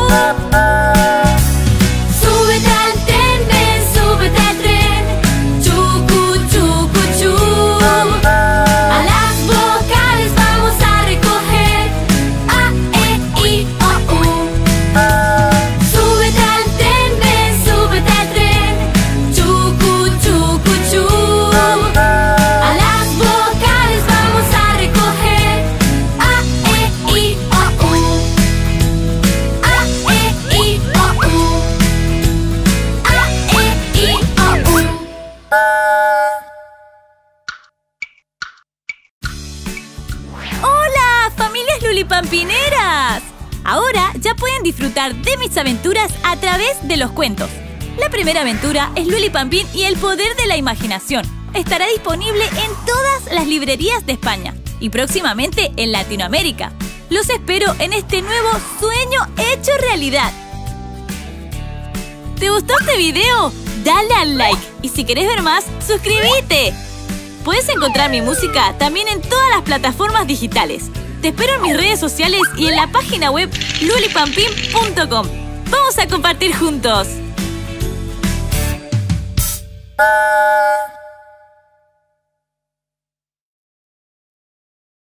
Súbete al tren, ven, súbete al tren. Chucu, chucu, chu. A las vocales vamos a recoger. A, E, I, O, U. Súbete al tren, ven, súbete al tren. Chucu, chucu, chu. A las vocales vamos a recoger. A, E, I, O, U. A, E, I, O, U. A, E, I, O, U. ¡Hola, familias lulipampineras! Ahora ya pueden disfrutar de mis aventuras a través de los cuentos. La primera aventura es Lulipampín y el poder de la imaginación. Estará disponible en todas las librerías de España y próximamente en Latinoamérica. Los espero en este nuevo sueño hecho realidad. ¿Te gustó este video? Dale al like y si querés ver más, suscríbete. Puedes encontrar mi música también en todas las plataformas digitales. Te espero en mis redes sociales y en la página web lulipampin.com. ¡Vamos a compartir juntos!